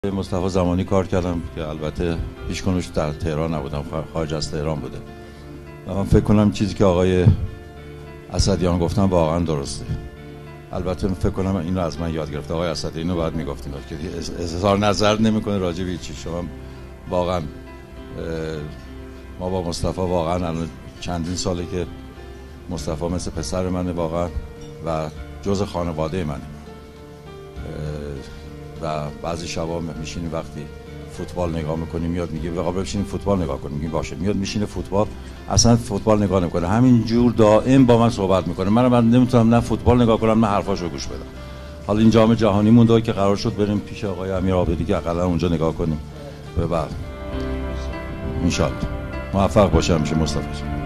مصطفی زمانی کار کردم که البته هیچ کنوش در تهران نبودم، خارج از تهران بوده و من فکر کنم چیزی که آقای اسدیان گفتن واقعا درسته. البته فکر کنم این رو از من یاد گرفته آقای اسدی، اینو بعد میگفتین که اظهار نظر نمیکنه راجع به چیزی. شما واقعا ما با مصطفی واقعا الان چندین ساله که مصطفی مثل پسر منه واقعا و جزء خانواده منه و بعضی شبا میشینیم وقتی فوتبال نگاه میکنیم میاد میگه بقا بشینیم فوتبال نگاه کنیم، میگیم باشه، میاد میشینه فوتبال، اصلا فوتبال نگاه نمیکنه، همینجور دائم با من صحبت میکنه. من نمیتونم نه فوتبال نگاه کنم نه حرفاشو گوش بدم. حالا این جام جهانی مونده که قرار شد بریم پیش آقای امیر عابدی که حداقل اونجا نگاه کنیم و بعد ان شاء الله موفق باشه همیشه مصطفی.